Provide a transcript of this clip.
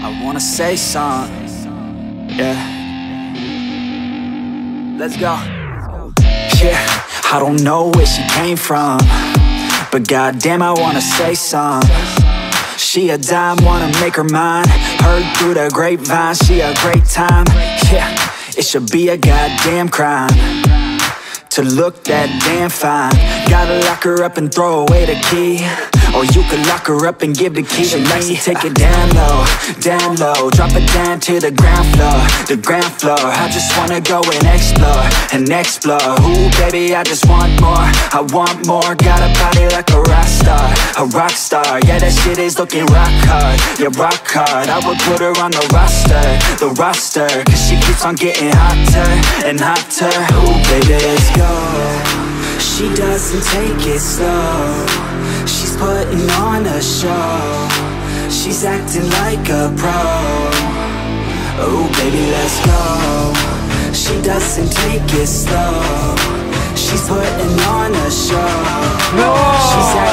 I wanna say something, yeah. Let's go. Yeah, I don't know where she came from, but goddamn, I wanna say something. She a dime, wanna make her mine. Heard through the grapevine, she a great time. Yeah, it should be a goddamn crime to look that damn fine. Gotta lock her up and throw away the key, or you could lock her up and give the key to me. Take it down low, drop it down to the ground floor, the ground floor. I just wanna go and explore, ooh baby, I just want more, I want more. Got a body like a rock star, yeah, that shit is looking rock hard, yeah, rock hard. I would put her on the roster, cause she keeps on getting hotter and hotter. Ooh baby, let's go. She doesn't take it slow, she's putting on a show, she's acting like a pro. Oh baby, let's go. She doesn't take it slow, she's putting on a show, she's acting